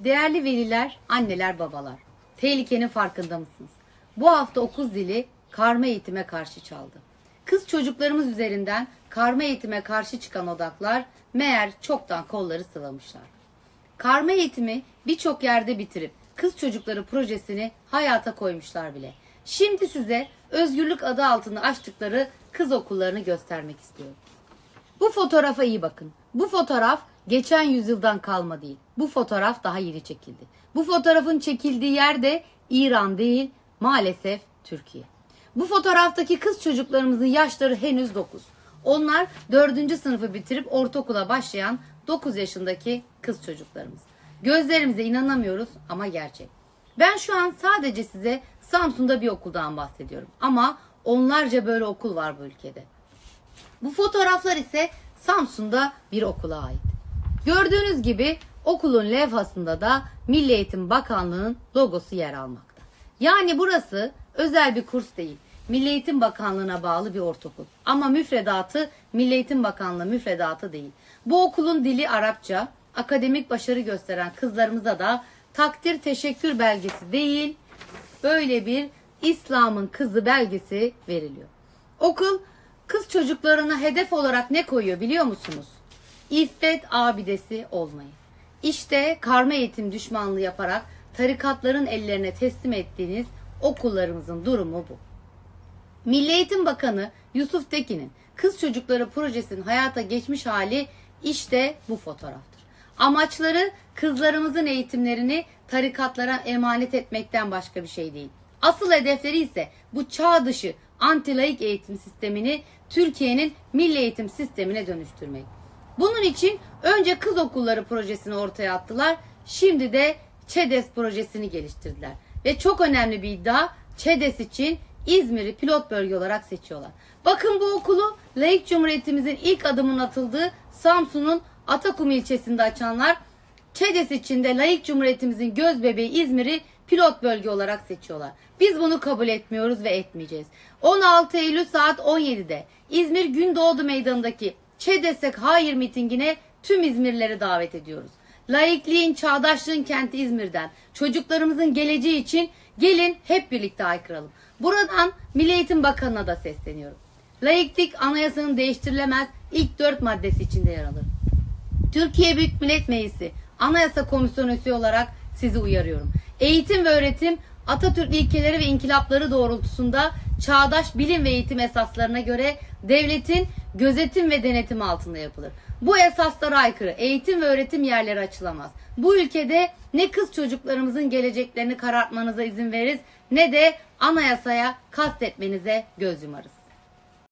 Değerli veliler, anneler, babalar, tehlikenin farkında mısınız? Bu hafta okul zili karma eğitime karşı çaldı. Kız çocuklarımız üzerinden karma eğitime karşı çıkan odaklar meğer çoktan kolları sıvamışlar. Karma eğitimi birçok yerde bitirip kız çocukları projesini hayata koymuşlar bile. Şimdi size özgürlük adı altında açtıkları kız okullarını göstermek istiyorum. Bu fotoğrafa iyi bakın. Bu fotoğraf geçen yüzyıldan kalma değil. Bu fotoğraf daha yeni çekildi. Bu fotoğrafın çekildiği yer de İran değil, maalesef Türkiye. Bu fotoğraftaki kız çocuklarımızın yaşları henüz 9. Onlar 4. sınıfı bitirip ortaokula başlayan 9 yaşındaki kız çocuklarımız. Gözlerimize inanamıyoruz ama gerçek. Ben şu an sadece size Samsun'da bir okuldan bahsediyorum. Ama onlarca böyle okul var bu ülkede. Bu fotoğraflar ise Samsun'da bir okula ait. Gördüğünüz gibi okulun levhasında da Milli Eğitim Bakanlığı'nın logosu yer almakta. Yani burası özel bir kurs değil. Milli Eğitim Bakanlığı'na bağlı bir ortaokul. Ama müfredatı Milli Eğitim Bakanlığı müfredatı değil. Bu okulun dili Arapça, akademik başarı gösteren kızlarımıza da takdir teşekkür belgesi değil, böyle bir İslam'ın kızı belgesi veriliyor. Okul kız çocuklarına hedef olarak ne koyuyor biliyor musunuz? İffet abidesi olmayı. İşte karma eğitim düşmanlığı yaparak tarikatların ellerine teslim ettiğiniz okullarımızın durumu bu. Milli Eğitim Bakanı Yusuf Tekin'in kız çocukları projesinin hayata geçmiş hali işte bu fotoğraftır. Amaçları kızlarımızın eğitimlerini tarikatlara emanet etmekten başka bir şey değil. Asıl hedefleri ise bu çağ dışı anti-laik eğitim sistemini Türkiye'nin milli eğitim sistemine dönüştürmek. Bunun için önce kız okulları projesini ortaya attılar. Şimdi de ÇEDES projesini geliştirdiler. Ve çok önemli bir iddia, ÇEDES için İzmir'i pilot bölge olarak seçiyorlar. Bakın bu okulu laik cumhuriyetimizin ilk adımının atıldığı Samsun'un Atakum ilçesinde açanlar ÇEDES için de laik cumhuriyetimizin göz bebeği İzmir'i pilot bölge olarak seçiyorlar. Biz bunu kabul etmiyoruz ve etmeyeceğiz. 16 Eylül saat 17'de İzmir Gündoğdu Meydanı'ndaki ÇEDES'e hayır mitingine tüm İzmirlileri davet ediyoruz. Laikliğin, çağdaşlığın kenti İzmir'den çocuklarımızın geleceği için gelin hep birlikte haykıralım. Buradan Milli Eğitim Bakanı'na da sesleniyorum. Laiklik anayasanın değiştirilemez ilk 4 maddesi içinde yer alır. Türkiye Büyük Millet Meclisi Anayasa Komisyonu üyesi olarak sizi uyarıyorum. Eğitim ve öğretim Atatürk ilkeleri ve inkılapları doğrultusunda çağdaş bilim ve eğitim esaslarına göre devletin gözetim ve denetim altında yapılır. Bu esaslara aykırı eğitim ve öğretim yerleri açılamaz. Bu ülkede ne kız çocuklarımızın geleceklerini karartmanıza izin veririz ne de anayasaya kastetmenize göz yumarız.